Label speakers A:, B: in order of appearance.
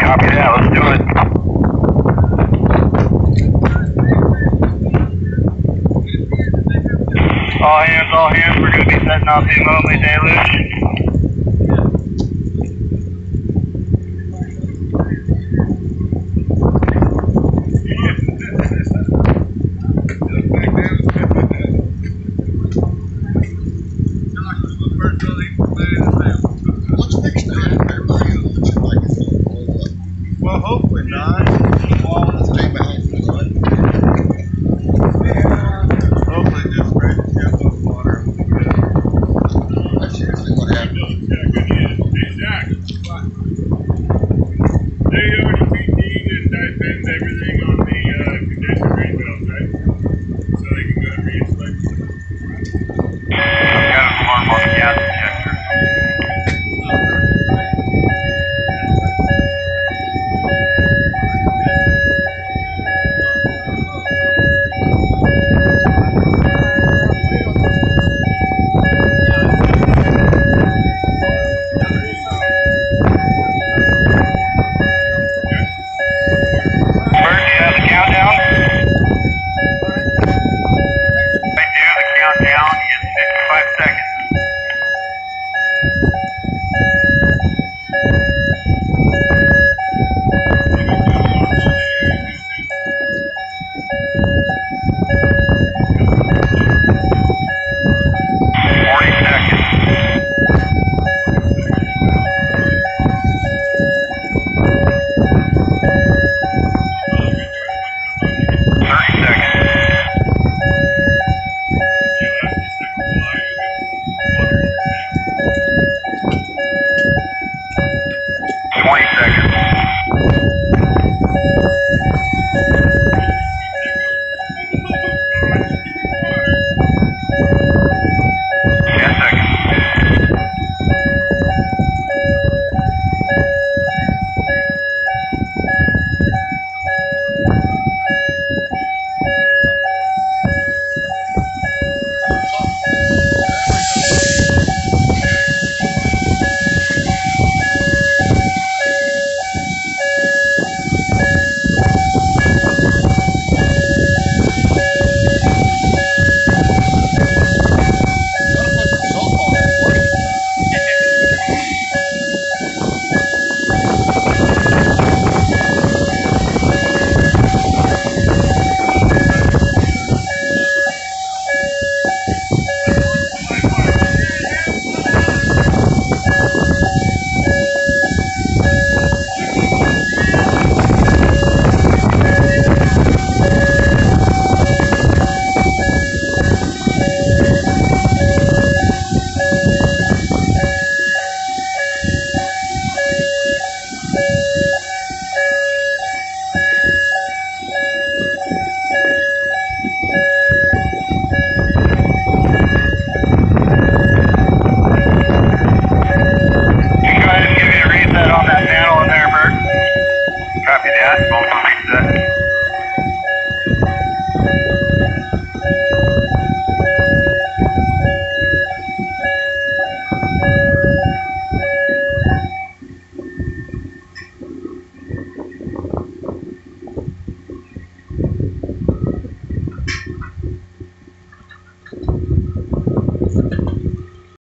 A: Copy that, let's do it. All hands, we're going to be setting off the 25May Deluge.
B: Well, hopefully not. Hopefully just ready to get a little water. That's usually what happens.
C: Hey, Zach. They already PT'd and diapenned everything on the condenser drain valve, right? So they can go and re-inspect.
A: Got an alarm on the gas injector. Countdown is 55 seconds. 40 seconds. 30 seconds. 20 seconds. 10 seconds.
B: 1